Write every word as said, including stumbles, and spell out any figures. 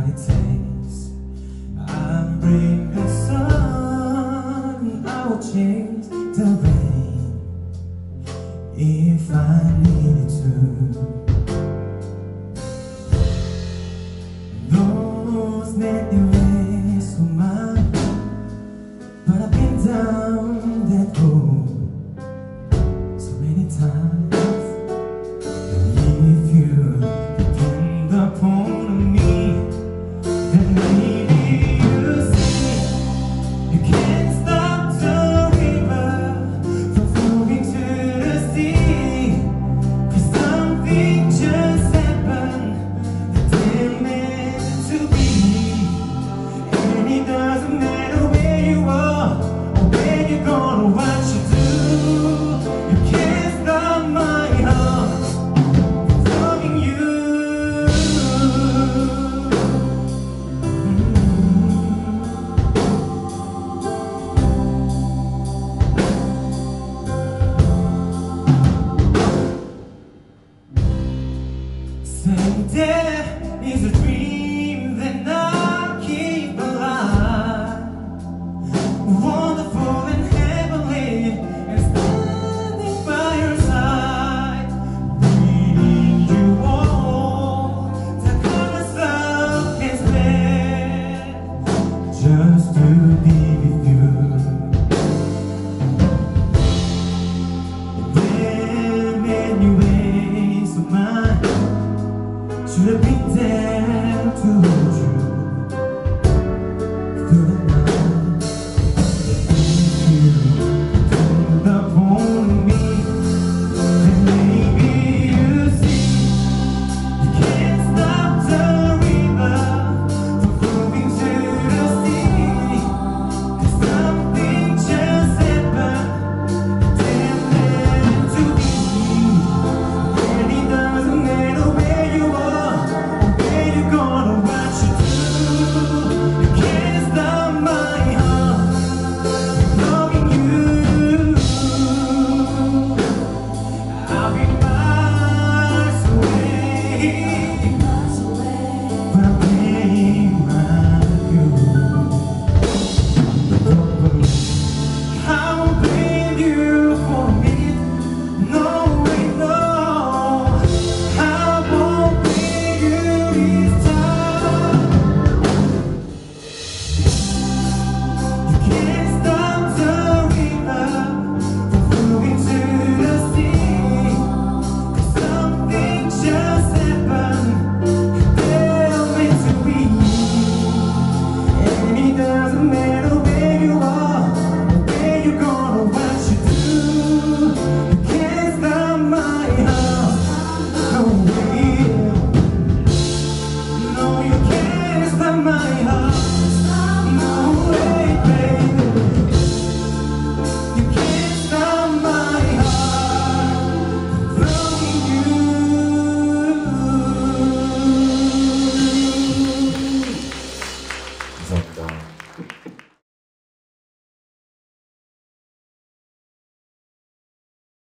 what it takes. I'll bring the sun, I'll change the rain if I needed to. Those many ways for mine, but I've been down that road so many times. And if you depend upon me, then maybe you see you can't stop the river from flowing to the sea. 'Cause something just happened that didn't meant to be. And it doesn't matter where you are or where you're going or what you do, you can't stop my heart from loving you. Saying there is a dream that I keep alive, wonderful and heavenly, and standing by your side, reading you all the colors love can spare, just to be with you. There are many ways of mine, should have been there to hold you through the night. If you depend upon me, then maybe you see you can't stop the river from flowing to the sea. 'Cause something just happened that didn't meant to be. And it doesn't matter where you are or where you're going or what you do, you can't stop my heart from loving you. I'll be miles away, but I'm playing with you. I won't blame you for a minute, no way, no. I won't blame you this time. You can't stop the river from flowing to the sea. 'Cause something just happened that they're meant to be. And it doesn't matter where you are or where you're going or what you do, you can't stop my heart. No way, no, you can't stop my heart. No way, baby, you can't stop my heart from loving you. 감사합니다.